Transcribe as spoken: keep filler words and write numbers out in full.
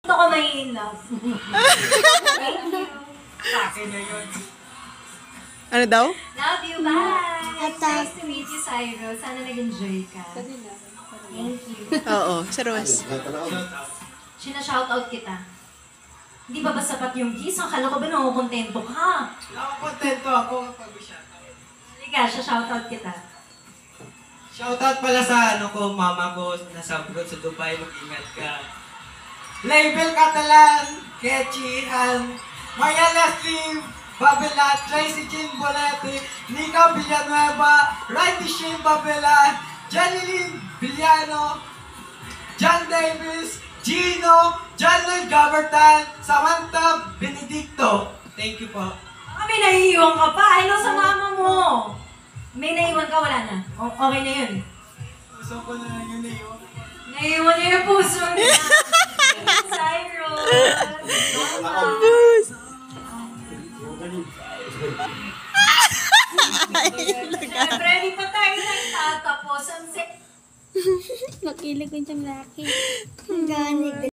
Ako may in love. Thank you. Akin na yun. Ano daw? Love you, bye! Nice to meet you, Cyro. Sana nag-enjoy ka. Thank you. Oo, sa Roas. Sina-shoutout kita. Hindi ba ba sapat yung kiss? Akala ko ba nakukontento ka? Nakakontento ako kapag shoutout. Halika, siya-shoutout kita. Shoutout pala sa ano ko, mama ko, nasa abroad sa Dubai, mag-ingat ka. Label Catalan, Kechi, Han, Maria Leslie, Babela, Tracy Jean Boletti, Nika Villanueva, Riley Shane Babela, Jeneline Villano, John Davis, Gino, John Lloyd Gabertan, Samantha Benedicto. Thank you po. Ah, may naiiwan ka pa. Hello sa mama mo. May naiiwan ka, wala na. O- okay na yun. Gusto ko na lang yun eh. oh. Naiiwan niya yung puso niya. Cyro. Bus! Siyempre, di pa tayo nagtatapos. Ang se- Makilig ko siyang laki. Ang ganig.